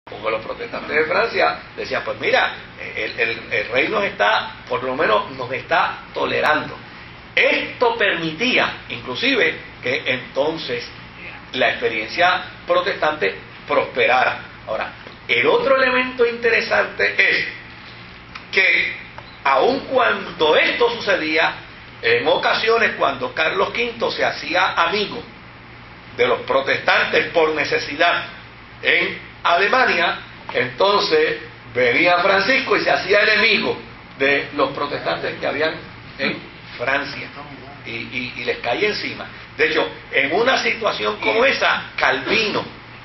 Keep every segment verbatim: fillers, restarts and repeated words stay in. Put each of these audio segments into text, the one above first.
Porque los protestantes de Francia decían, pues mira, el, el, el rey nos está, por lo menos nos está tolerando. Esto permitía, inclusive, que entonces la experiencia protestante prosperara. Ahora, el otro elemento interesante es que, aun cuando esto sucedía, en ocasiones cuando Carlos quinto se hacía amigo de los protestantes por necesidad en Alemania, entonces venía Francisco y se hacía enemigo de los protestantes que habían en Francia y, y, y les caía encima. De hecho, en una situación como esa, Calvino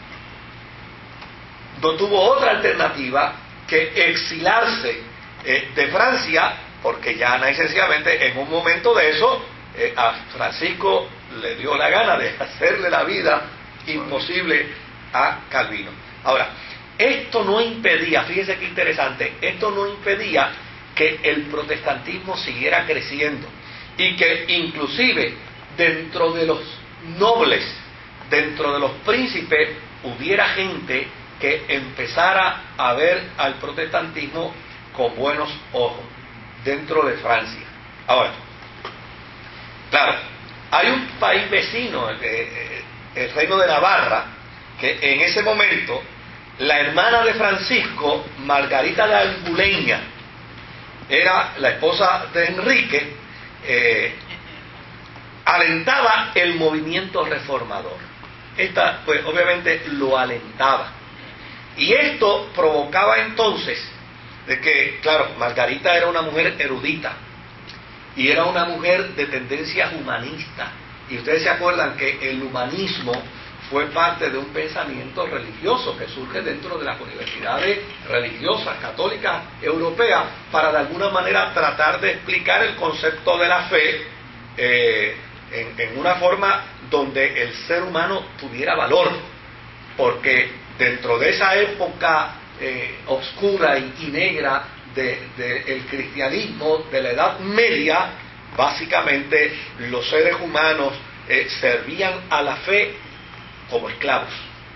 no tuvo otra alternativa que exilarse eh, de Francia, porque ya no sencillamente en un momento de eso eh, a Francisco le dio la gana de hacerle la vida imposible a Calvino. Ahora, esto no impedía, fíjense qué interesante, esto no impedía que el protestantismo siguiera creciendo y que inclusive dentro de los nobles, dentro de los príncipes, hubiera gente que empezara a ver al protestantismo con buenos ojos dentro de Francia. Ahora, claro, hay un país vecino, el, el Reino de Navarra, que en ese momento la hermana de Francisco, Margarita de Anguleña, era la esposa de Enrique, eh, alentaba el movimiento reformador. Esta, pues obviamente lo alentaba. Y esto provocaba entonces de que, claro, Margarita era una mujer erudita y era una mujer de tendencias humanistas. Y ustedes se acuerdan que el humanismo fue parte de un pensamiento religioso que surge dentro de las universidades religiosas católicas europeas para de alguna manera tratar de explicar el concepto de la fe eh, en, en una forma donde el ser humano tuviera valor, porque dentro de esa época eh, oscura y, y negra del de, de cristianismo de la Edad Media, básicamente los seres humanos eh, servían a la fe como esclavos.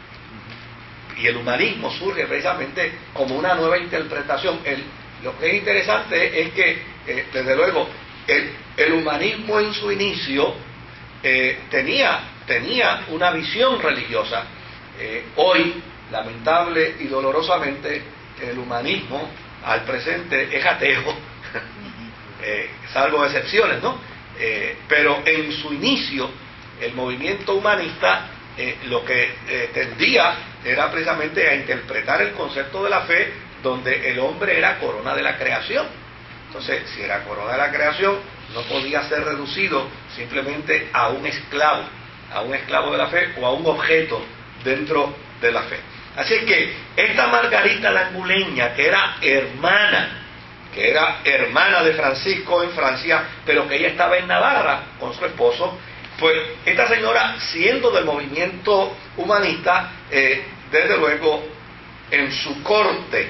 Y el humanismo surge precisamente como una nueva interpretación. El, lo que es interesante es que, eh, desde luego, el, el humanismo en su inicio eh, tenía, tenía una visión religiosa. Eh, hoy, lamentable y dolorosamente, el humanismo al presente es ateo, eh, salvo excepciones, ¿no? Eh, pero en su inicio, el movimiento humanista Eh, lo que eh, tendía era precisamente a interpretar el concepto de la fe, donde el hombre era corona de la creación. Entonces, si era corona de la creación, no podía ser reducido simplemente a un esclavo, a un esclavo de la fe o a un objeto dentro de la fe. Así es que esta Margarita la Anguleña, que era hermana, que era hermana de Francisco en Francia, pero que ella estaba en Navarra con su esposo, pues esta señora, siendo del movimiento humanista, eh, desde luego en su corte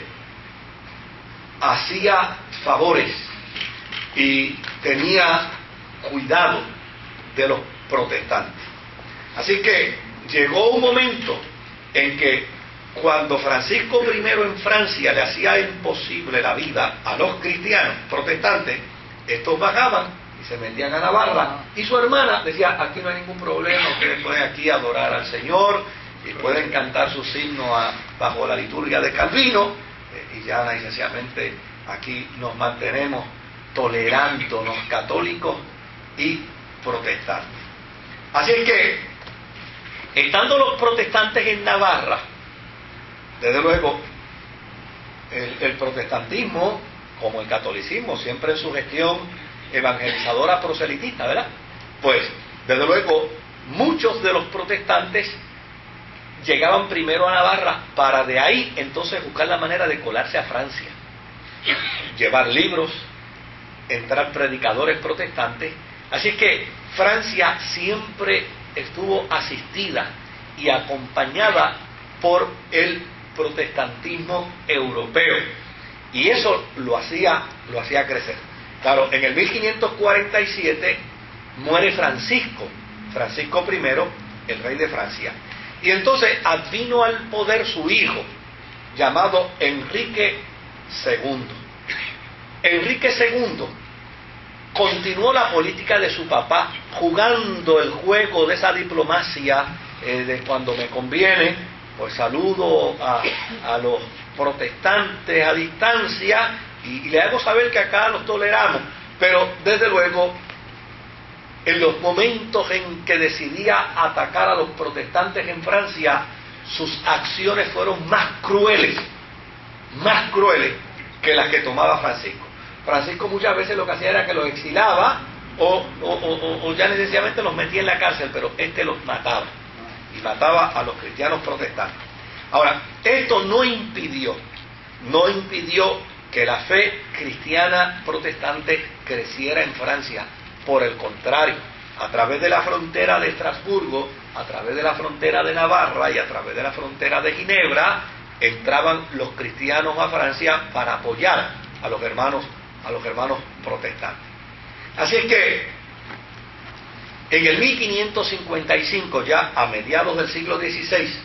hacía favores y tenía cuidado de los protestantes. Así que llegó un momento en que cuando Francisco primero en Francia le hacía imposible la vida a los cristianos protestantes, estos bajaban y se metían a Navarra, y su hermana decía, aquí no hay ningún problema, ustedes pueden aquí adorar al Señor y pueden cantar sus himnos a, bajo la liturgia de Calvino, eh, y ya sencillamente aquí nos mantenemos tolerándonos católicos y protestantes. Así es que, estando los protestantes en Navarra, desde luego el, el protestantismo, como el catolicismo, siempre en su gestión evangelizadora proselitista, ¿verdad? Pues, desde luego, muchos de los protestantes llegaban primero a Navarra para de ahí entonces buscar la manera de colarse a Francia, llevar libros, entrar predicadores protestantes. Así es que Francia siempre estuvo asistida y acompañada por el protestantismo europeo, y eso lo hacía, lo hacía crecer. Claro, en el mil quinientos cuarenta y siete muere Francisco, Francisco primero, el rey de Francia. Y entonces advino al poder su hijo, llamado Enrique segundo. Enrique segundo continuó la política de su papá, jugando el juego de esa diplomacia eh, de cuando me conviene, pues saludo a, a los protestantes a distancia y, y le hago saber que acá los toleramos, pero desde luego en los momentos en que decidía atacar a los protestantes en Francia, sus acciones fueron más crueles, más crueles que las que tomaba Francisco. Francisco muchas veces lo que hacía era que los exilaba o, o, o, o ya necesariamente los metía en la cárcel, pero este los mataba, y mataba a los cristianos protestantes. Ahora, esto no impidió, no impidió que la fe cristiana protestante creciera en Francia. Por el contrario, a través de la frontera de Estrasburgo, a través de la frontera de Navarra y a través de la frontera de Ginebra, entraban los cristianos a Francia para apoyar a los hermanos, a los hermanos protestantes. Así es que en el mil quinientos cincuenta y cinco, ya a mediados del siglo dieciséis,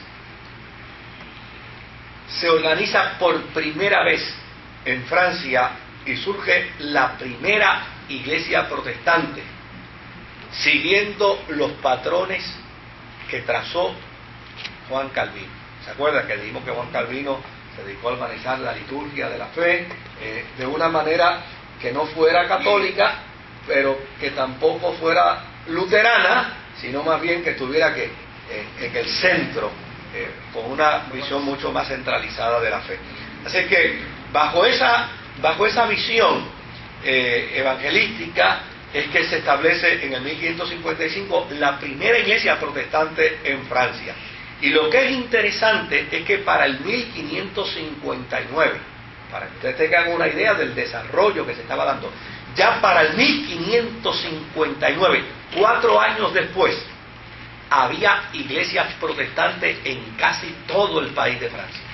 se organiza por primera vez en Francia y surge la primera iglesia protestante, siguiendo los patrones que trazó Juan Calvino. ¿Se acuerdan que dijimos que Juan Calvino se dedicó a organizar la liturgia de la fe eh, de una manera que no fuera católica, pero que tampoco fuera luterana, sino más bien que estuviera que, eh, en el centro, eh, con una visión mucho más centralizada de la fe? Así que bajo esa, bajo esa visión eh, evangelística es que se establece en el mil quinientos cincuenta y cinco la primera iglesia protestante en Francia. Y lo que es interesante es que para el mil quinientos cincuenta y nueve, para que ustedes tengan una idea del desarrollo que se estaba dando, ya para el mil quinientos cincuenta y nueve, cuatro años después, había iglesias protestantes en casi todo el país de Francia.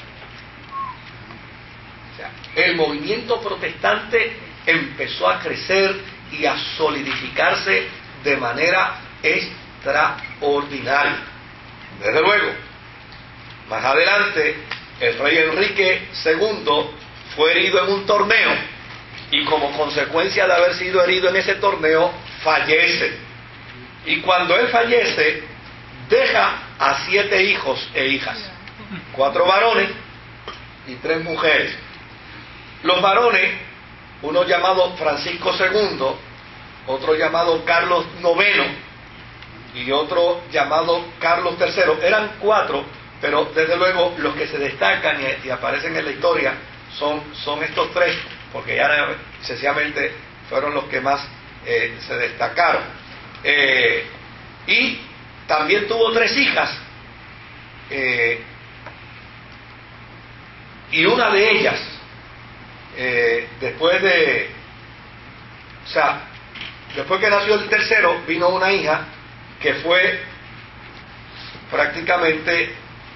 O sea, el movimiento protestante empezó a crecer y a solidificarse de manera extraordinaria. Desde luego, más adelante, el rey Enrique segundo fue herido en un torneo y como consecuencia de haber sido herido en ese torneo, fallece. Y cuando él fallece, deja a siete hijos e hijas, cuatro varones y tres mujeres. Los varones, uno llamado Francisco segundo, otro llamado Carlos noveno y otro llamado Carlos tercero. Eran cuatro, pero desde luego los que se destacan y, y aparecen en la historia son, son estos tres, porque ya sencillamente fueron los que más eh, se destacaron. Eh, y también tuvo tres hijas, eh, y una de ellas, eh, después de, o sea, después que nació el tercero, vino una hija que fue prácticamente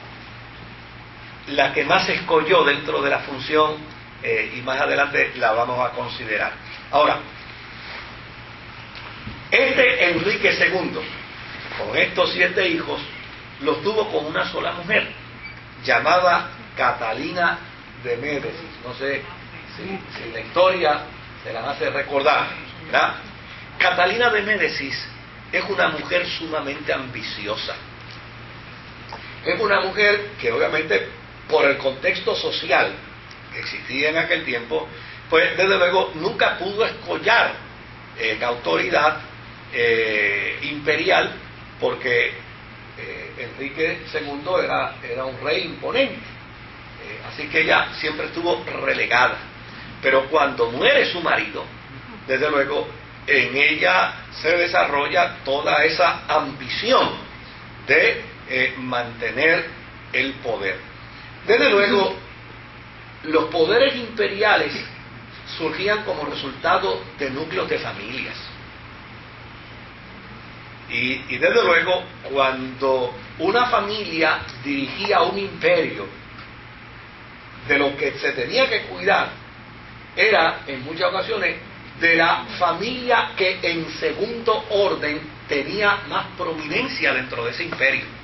la que más se escogió dentro de la función, eh, y más adelante la vamos a considerar. Ahora, este Enrique segundo, con estos siete hijos, los tuvo con una sola mujer, llamada Catalina de Médicis. No sé si, si la historia se la hace recordar, ¿verdad? Catalina de Médicis es una mujer sumamente ambiciosa. Es una mujer que obviamente por el contexto social que existía en aquel tiempo, pues desde luego nunca pudo escollar eh, la autoridad eh, imperial, porque eh, Enrique segundo era, era un rey imponente, eh, así que ella siempre estuvo relegada. Pero cuando muere su marido, desde luego en ella se desarrolla toda esa ambición de eh, mantener el poder. Desde luego, los poderes imperiales surgían como resultado de núcleos de familias. Y, y desde luego, cuando una familia dirigía un imperio, de lo que se tenía que cuidar era, en muchas ocasiones, de la familia que en segundo orden tenía más prominencia dentro de ese imperio.